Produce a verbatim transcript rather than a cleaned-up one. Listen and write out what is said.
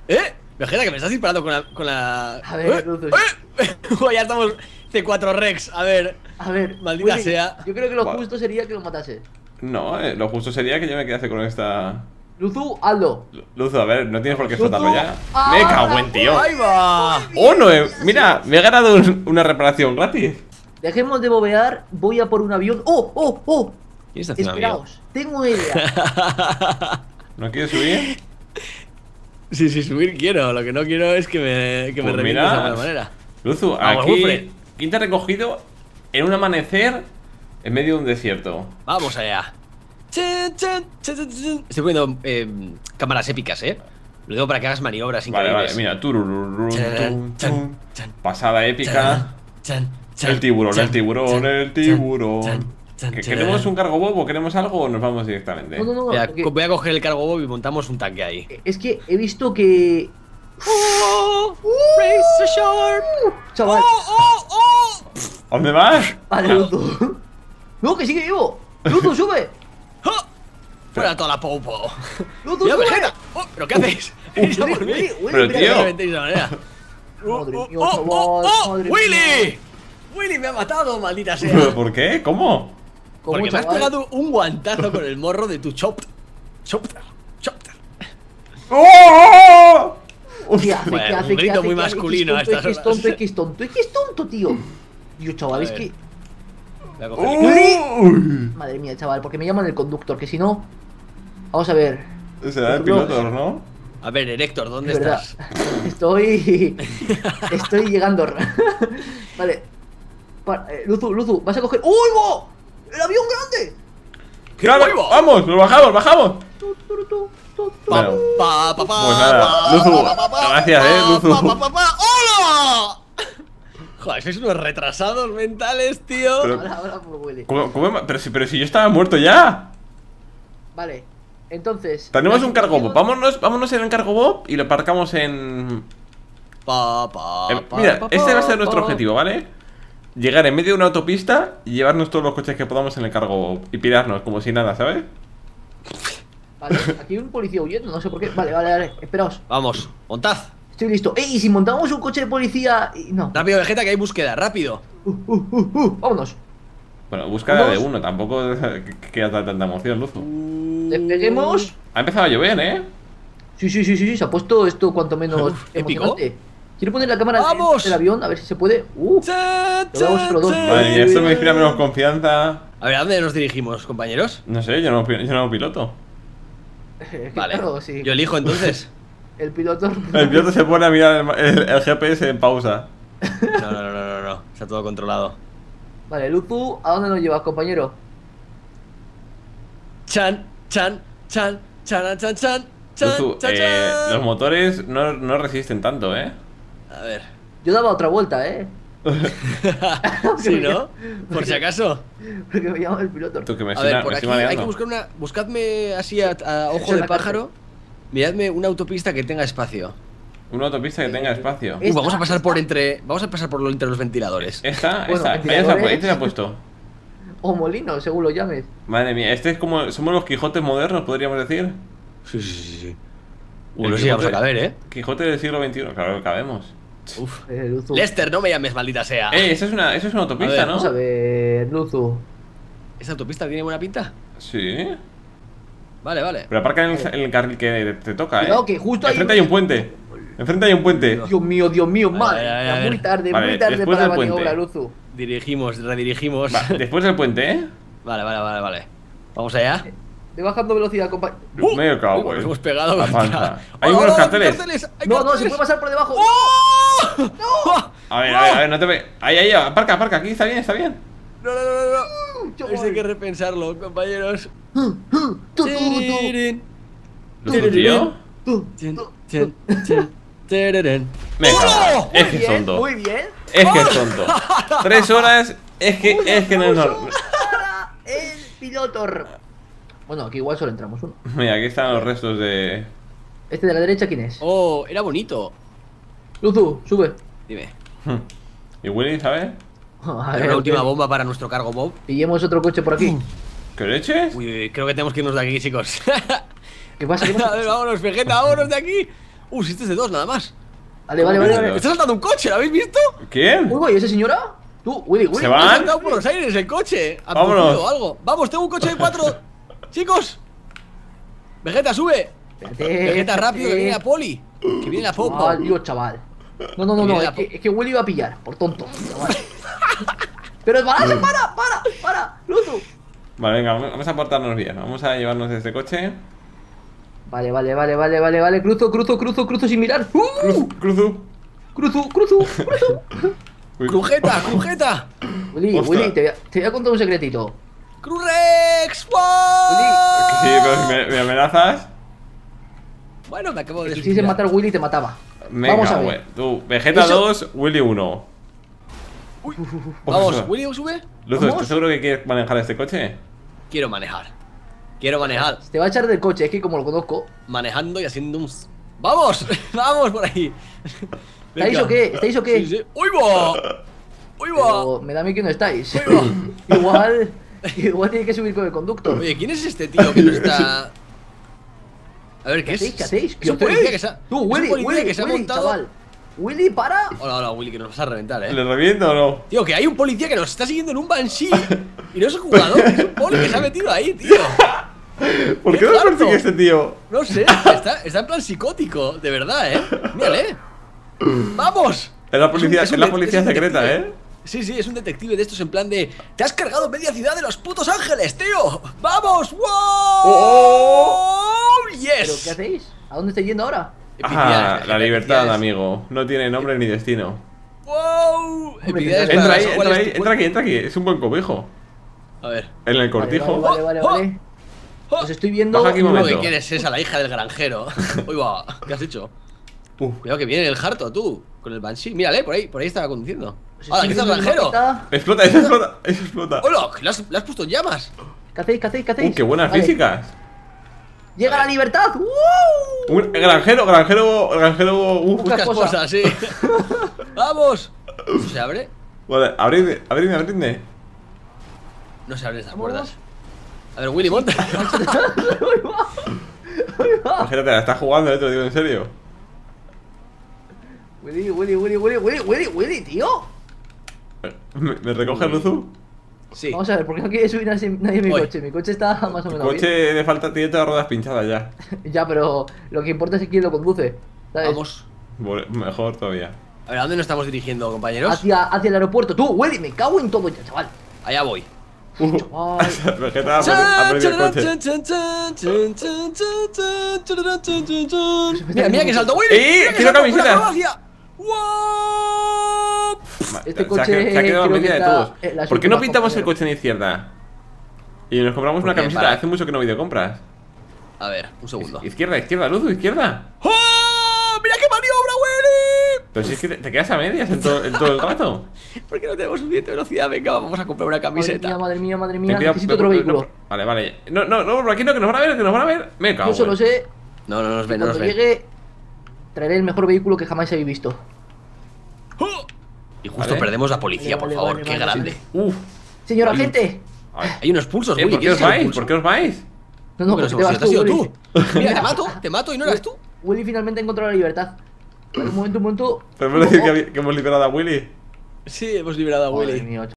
¿Eh? Vegeta, que me estás disparando con la... Con la... A ver, ¿Eh? Luzu. ¿Eh? Ya estamos C cuatro Rex, a ver. A ver, Maldita Willy, sea. Yo creo que lo Vale. justo sería que lo matase. No, eh, lo justo sería que yo me quedase con esta... Luzu, hazlo. Luzu, a ver, no tienes por qué Luzu, soltarlo ya. ahora Me cago en tío. ¡Ahí va! ¡Oh, no! eh, Mira, me he ganado un- una reparación gratis. Dejemos de bobear, voy a por un avión. ¡Oh, oh, oh! ¿Quién está haciendo avión? Esperaos, tengo una idea. ¿No quieres subir? Sí, sí, subir quiero. Lo que no quiero es que me, que me Pues revientes mira. de alguna manera. Luzu, Vamos, aquí... Wilfred. ¿Quién te ha recogido en un amanecer en medio de un desierto? Vamos allá. Chan, chan, chan, chan, chan. Estoy poniendo eh, cámaras épicas, eh. Lo digo para que hagas maniobras Vale, increíbles. vale, mira. Turururun, Chan, tum, chan, tum. chan, Pasada épica. Chan, chan, El tiburón, chan, el tiburón, chan, el chan, tiburón. chan, chan, ¿Que chan. ¿Queremos un cargo bobo o queremos algo o nos vamos directamente? No, no, no, Mira, porque voy a coger el cargo bob y montamos un tanque ahí. es que he visto que. ¡Oh! ¡Razor Sharp! Chaval, ¡Oh, oh! ¿A dónde vas? vale, Luzu. No, que sigue vivo. Luzu, sube. ¡Oh! ¡Fuera toda la popo! Luzu, ¡Mira, sube. Vegeta! Oh, ¿pero qué hacéis? ¿Venís a por mí? Willy, Willy, Pero, mira, tío. No me metéis de esa manera. Madre ¡Oh, mía, oh, chaval, oh, oh! madre ¡Willy! mía. ¡Willy me ha matado, maldita ¿Pero sea! por qué? ¿Cómo? ¿Cómo, Porque me has chaval? pegado un guantazo con el morro de tu chop. Chopter. Chopter. ¡Oh! ¿Qué hace? Bueno, ¿Qué un hace? ¿Qué grito hace? muy ¿Qué hace? masculino a Es que estas es tonto, horas. es que es tonto, es que es tonto, tío. Dios, chaval, A es ver. que. Voy a coger el- ¡Uy! Madre mía, chaval, porque me llaman el conductor, que si no. Vamos a ver. Será el piloto, ¿no? A ver, Erector, ¿dónde Es verdad. estás? Estoy. Estoy llegando. Vale. Pa- eh, Luzu, Luzu, vas a coger. ¡Uy, bo! ¡El avión grande! ¡Qué Claro, huevo! ¡vamos! ¡Lo bajamos, bajamos! Tu, tu, tu, tu, tu. Bueno. Pa, pa, pa, Pues nada, pa, Luzu, pa, pa, pa, gracias, eh, pa, Luzu. pa, pa, pa, pa. ¡Hola! Joder, sois unos retrasados mentales, tío. Pero- Ahora, ahora por Willy. ¿Cómo- cómo me- pero, si, pero si yo estaba muerto ya. Vale. Entonces. Tenemos la un cargo bob. situación- Vámonos, vámonos en el cargo bob y lo aparcamos en. Pa, pa, en- pa, mira, pa, este va a ser pa, nuestro pa. objetivo, ¿vale? Llegar en medio de una autopista y llevarnos todos los coches que podamos en el cargo bob y pirarnos como si nada, ¿sabes? Vale, aquí hay un policía huyendo, no sé por qué. Vale, vale, vale. Esperaos. Vamos, montad. Estoy listo. ¡Ey! ¿Y si montamos un coche de policía? y- No. Rápido, Vegeta, que hay búsqueda, rápido. Uh, uh, uh, uh. Vámonos. Bueno, búsqueda de Vamos. uno, tampoco queda tanta emoción, Luzu. Despeguemos. Ha empezado a llover, ¿eh? Sí, sí, sí, sí, sí, se ha puesto esto cuanto menos Uf, ¿épico? emocionante. Quiero poner la cámara ¡Vamos! del avión, a ver si se puede. Uh, Cha, Lo vemos cha, otro dos. cha. Madre mía, esto me inspira menos confianza. A ver, ¿a dónde nos dirigimos, compañeros? No sé, yo no, pi- yo no piloto. que Vale, claro, sí. yo elijo entonces. El piloto. El piloto se pone a mirar el, el- el G P S en pausa. No, no, no, no, no, no. Está todo controlado. Vale, Luzu, ¿a dónde nos llevas, compañero? Chan, chan, chan, chan, chan, chan, chan, Luzu, chan, eh, chan. los motores no, no resisten tanto, ¿eh? A ver. Yo daba otra vuelta, ¿eh? Sí, ¿no? Por si acaso. Porque me llama el piloto. Tú que me A estoy, ver, me por aquí estoy hay mareando. que buscar una. Buscadme así a, a ojo Esa es de la pájaro. Miradme una autopista que tenga espacio. Una autopista que tenga espacio. Uh, vamos a Esta, pasar por esta. entre. Vamos a pasar por lo- entre los ventiladores. Esta, Bueno, esta, ahí, ventiladores. se la- ahí te la he puesto. O molino, según lo llames. Madre mía, este es como. Somos los Quijotes modernos, podríamos decir. Sí, sí, sí, sí. El Uh, no sé si vamos a Quijote- caber, eh. Quijote del siglo veintiuno, claro que cabemos. Uf. Eh, Luzu. Lester, no me llames, maldita sea. Eh, eso es una, eso es una autopista, A ver, ¿no? Vamos a ver, Luzu. ¿Esta autopista tiene buena pinta? Sí. Vale, vale. Pero aparca en el, en el carril que te toca, ¿eh? Cuidado, que justo ahí- Enfrente hay un puente. Enfrente hay un puente. Dios mío, Dios mío, ver, madre. a ver, a mía, ver. Muy tarde, Vale, muy tarde después para la del puente. maniobra, Luzu. Dirigimos, redirigimos. Va, después del puente, ¿eh? Vale, vale, vale, vale. Vamos allá. Estoy bajando velocidad, compañero. Uh, Medio cago, uy, güey. nos hemos pegado La contra- panza. Hay ¡Oh, unos oh, carteles. hay No, no, se carteles! puede pasar por debajo. ¡Oh! A ver, a ver, a ver, no te ve. Ahí, ahí, aparca, aparca, aquí está bien, está bien. No, no, no, no, no. Chaval. Esto hay que repensarlo, compañeros. Tú, tú, tú. Tirirín. ¿Luzu, tío? Tú, Chin, tú, chin, tú. chin, tirirín. Me cago. Muy Es que es bien, tonto. muy bien. Es que es tonto. Tres horas, es que, Un es que no es aplauso normal. para el piloto. Bueno, aquí igual solo entramos uno. Mira, aquí están los restos de. Este de la derecha, ¿quién es? Oh, era bonito. Luzu, sube. Dime. ¿Y Willy, sabes? A Hay ver, una última ok. bomba para nuestro cargo Bob. Pillemos otro coche por aquí. ¿Qué leches? Uy, uy, creo que tenemos que irnos de aquí, chicos. ¿Qué pasa? ¿Qué A pasa? ver, vámonos, Vegeta, vámonos de aquí. Uh, si este es de dos, nada más. Vale, vale, vale, de vale. dos? Está saltando un coche, ¿lo habéis visto? ¿Quién? Uy, ¿y esa señora? Tú, Willy, Willy. ¿Se Ha van? saltado por los aires el coche. Ha Vámonos. cogido o algo. Vamos, tengo un coche de cuatro. Chicos. Vegeta, sube. Espérate, Vegeta, espérate. rápido, que viene la poli. Que viene la popo. Chaval, Dios, chaval. No, no, no, Que no, viene es la que, es que Willy iba a pillar, por tonto. Chaval. Pero para, para, para, para, Luzu. Vale, venga, vamos a portarnos bien. Vamos a llevarnos este coche. Vale, vale, vale, vale, vale, vale. Cruzo, cruzo, cruzo, cruzo sin mirar. ¡Uh! Cruzu, cruzu. Cruzo, cruzo, cruzo. Uy, Crujeta, crujeta. Willy, Ostras. Willy, te voy, a, te voy a contar un secretito. Crurex. ¡Wow! Sí, pero si me, me amenazas. Bueno, me acabo de Si quisieses matar a Willy, te mataba. Venga, Vamos a ver. güey. Tú, Vegeta Eso- dos, Willy uno. Vamos, Ostras. William, sube. Luzu, ¿Vamos? ¿estás seguro que quieres manejar este coche? Quiero manejar. Quiero manejar. Te va a echar del coche, es que como lo conozco. Manejando y haciendo un... ¡Vamos! ¡Vamos por ahí! ¿Estáis Venga. o qué? ¿Estáis o qué? Sí, sí. ¡Uy, va! ¡Uy, va! Pero me da a mí que no estáis. Uy, igual, igual tiene que subir con el conductor. Oye, ¿quién es este tío que no está...? A ver, ¿qué, ¿Qué es? hacéis? ¿Qué hacéis? Es un ¿Qué policía hacéis? que se ha... Tú, es un Willy, policía Willy, que se ha Willy, montado... chaval. Willy, para. Hola, hola, Willy, que nos vas a reventar, eh. ¿Le reviento o no? Tío, que hay un policía que nos está siguiendo en un Banshee y no es un jugador, es un poli que se ha metido ahí, tío. ¿Por ¡Qué qué no harto! persigue este tío? No sé, está, está en plan psicótico, de verdad, eh. Mírale. ¡Vamos! Es la policía, Es un- es la es un policía detective. secreta, ¿eh? Sí, sí, es un detective de estos en plan de... ¡Te has cargado media ciudad de los putos ángeles, tío! ¡Vamos! ¡Wow! Oh. ¿Pero ¡Yes! qué hacéis? ¿A dónde estáis yendo ahora? Ah, la libertad, amigo. amigo. No tiene nombre ni destino. ¡Wow! Hombre, Epidades Entra para ahí, las entra cuales ahí, tu entra cuerpo- aquí, entra aquí. Es un buen cobijo. A ver. En el Vale, cortijo. Vale, vale, vale, vale. ¡Oh! Os estoy viendo. Baja aquí un y- momento. Uy, ¿quién es esa? La hija del granjero. Uy, va. ¿Qué has hecho? Uf. Cuidado que viene el harto, tú. Con el Banshee. Mírale, por ahí, por ahí estaba conduciendo. Os ¡Hala, estoy aquí está el viendo en el granjero! mapita. Explota, eso explota, eso explota. ¡Hola! ¿Le has, le has puesto en llamas? ¿Qué hacéis? ¿Qué hacéis? ¿Qué hacéis? Uh, qué buenas Vale. físicas. ¡Llega la libertad! ¡Uh! Un granjero, granjero, granjero. Uf. Busca Busca esposa. esposa, sí. ¡Vamos! ¿Esto se abre? Vale, abridme, abridme, abridme. No se abren estas Vamos. puertas. A ver, Willy, monta. ¡Ahí va! ¡Ahí va! Imagínate, la estás jugando, eh, te lo digo en serio. Willy, Willy, Willy, Willy, Willy, Willy, Willy, tío. ¿Me, me recoge el Luzu? Sí. Vamos a ver, ¿por qué no quiere subir nadie nadie mi Voy. coche? Mi coche está más o El menos coche de falta tiene todas las ruedas pinchadas ya. bien. Ya, pero lo que importa es quién lo conduce. ¿Sabes? Vamos. Bueno, mejor todavía. A ver, ¿a dónde nos estamos dirigiendo, compañeros? Hacia, hacia el aeropuerto. Tú, Willy, me cago en todo ya, chaval. Allá voy. Uh, Chaval. Vegeta ha perdido- ha perdido el coche. Mira, mira que salto Willy. ¡Eh! Mira que ¡Quiero salto, camiseta! una acrobacia. ¡Wow! Este Se ha coche que- se ha quedado en creo que media de está todos. en las ¿Por qué no últimas pintamos el compañeros. coche en izquierda? Y nos compramos una Porque camiseta. para- Hace mucho que no voy de compras. A ver, un segundo. Izquierda, izquierda, Luzu, izquierda. ¡Oh! ¡Mira qué maniobra, Willy! Pero si es que te, te quedas a medias en todo, en todo el rato. ¿Por qué no tenemos suficiente velocidad? Venga, vamos a comprar una Madre camiseta. mía, madre mía, madre Ten mía. cuidado, Necesito no, otro no, vehículo. no, vale, vale. No, no, no, por aquí no, que nos van a ver, que nos van a ver. Me cago. Yo solo en- sé No, no nos que ven, no nos cuando ven. llegue traeré el mejor vehículo que jamás habéis visto. ¡Oh! Y justo Vale. perdemos la policía, Vale, por vale, favor. vale, Qué vale, grande. Uf. Señor Hay un- agente. Ay. Hay unos pulsos, Eh, Willy. ¿Por qué os ¿quieres vais? un pulso? ¿Por qué os vais? No, no, Pero porque si te vas te has tú, ido Willy. tú. Mira, te mato, te mato y no eras tú. Willy finalmente ha encontrado la libertad. Vale, un momento, un momento. Pero me decir Oh, que, había- que hemos liberado a Willy. Sí, hemos liberado a Madre Willy. mía,